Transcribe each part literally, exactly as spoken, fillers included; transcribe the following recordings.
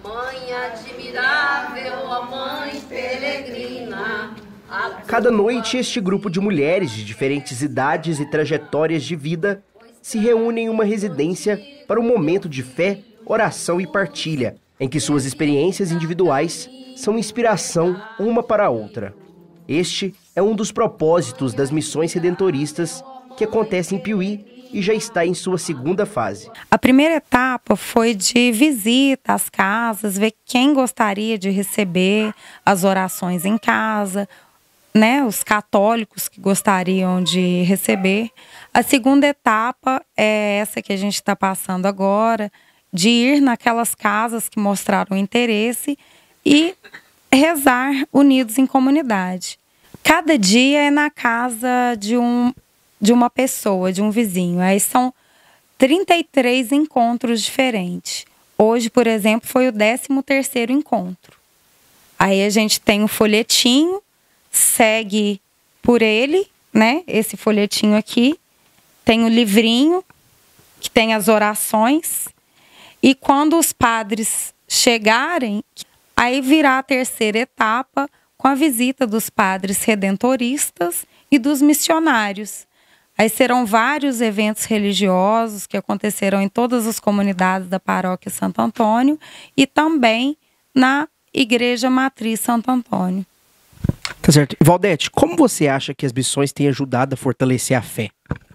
Mãe admirável, ó Mãe peregrina. Cada noite, este grupo de mulheres de diferentes idades e trajetórias de vida se reúne em uma residência para um momento de fé, oração e partilha, em que suas experiências individuais são inspiração uma para a outra. Este é um dos propósitos das missões redentoristas que acontece em Piuí e já está em sua segunda fase. A primeira etapa foi de visita às casas, ver quem gostaria de receber as orações em casa, né, os católicos que gostariam de receber. A segunda etapa é essa que a gente está passando agora, de ir naquelas casas que mostraram interesse e rezar unidos em comunidade. Cada dia é na casa de, um, de uma pessoa, de um vizinho. Aí são trinta e três encontros diferentes. Hoje, por exemplo, foi o décimo terceiro encontro. Aí a gente tem um folhetinho, segue por ele, né? Esse folhetinho aqui. Tem o livrinho, que tem as orações. E quando os padres chegarem, aí virá a terceira etapa com a visita dos padres redentoristas e dos missionários. Aí serão vários eventos religiosos que acontecerão em todas as comunidades da paróquia Santo Antônio e também na Igreja Matriz Santo Antônio. Tá certo. Valdete, como você acha que as missões têm ajudado a fortalecer a fé?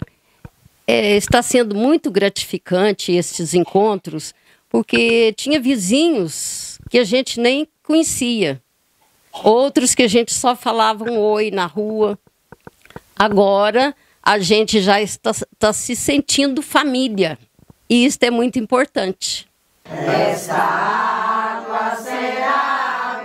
É, está sendo muito gratificante estes encontros, porque tinha vizinhos que a gente nem conhecia. Outros que a gente só falava um oi na rua. Agora a gente já está, está se sentindo família. E isso é muito importante. Esta água será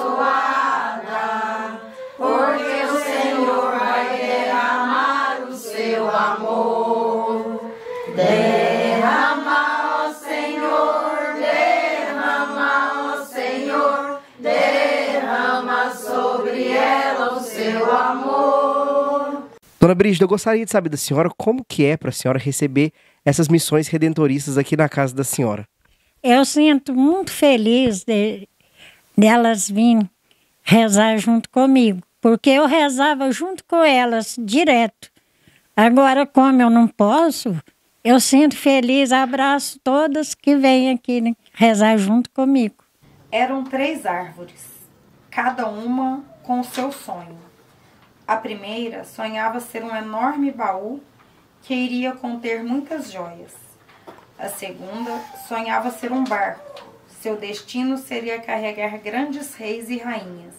abençoada, porque o Senhor vai derramar o seu amor. Derrama, ó Senhor, derrama, ó Senhor, derrama sobre ela o seu amor. Dona Brígida, eu gostaria de saber da senhora como que é para a senhora receber essas missões redentoristas aqui na casa da senhora. Eu sinto muito feliz de, de elas virem rezar junto comigo, porque eu rezava junto com elas, direto. Agora, como eu não posso, eu sinto feliz, abraço todas que vêm aqui, né, rezar junto comigo. Eram três árvores, cada uma com o seu sonho. A primeira sonhava ser um enorme baú que iria conter muitas joias. A segunda sonhava ser um barco. Seu destino seria carregar grandes reis e rainhas.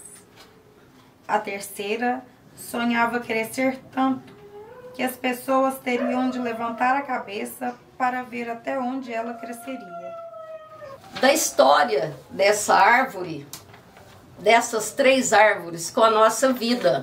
A terceira sonhava crescer tanto que as pessoas teriam de levantar a cabeça para ver até onde ela cresceria. Da história dessa árvore, dessas três árvores com a nossa vida.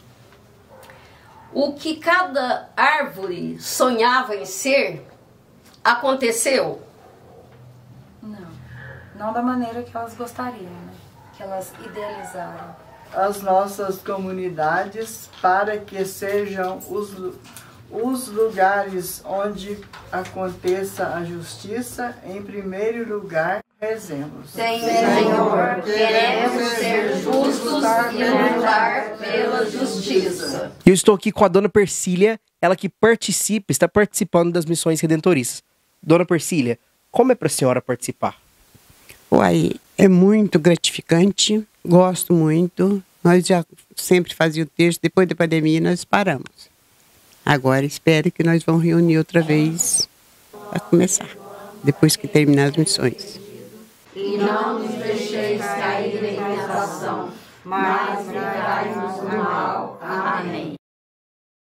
O que cada árvore sonhava em ser, aconteceu? Não, não da maneira que elas gostariam, né? Que elas idealizaram. As nossas comunidades para que sejam os, os lugares onde aconteça a justiça, em primeiro lugar, rezemos. Senhor, queremos ser justos e lutar pela justiça. E eu estou aqui com a Dona Persília, ela que participa, está participando das missões redentoristas. Dona Persília, como é para a senhora participar? Uai, é muito gratificante, gosto muito. Nós já sempre fazíamos o texto, depois da pandemia nós paramos. Agora espero que nós vamos reunir outra vez para começar, depois que terminar as missões. E não nos deixeis cair em tentação, mas livrai-nos do mal. Amém.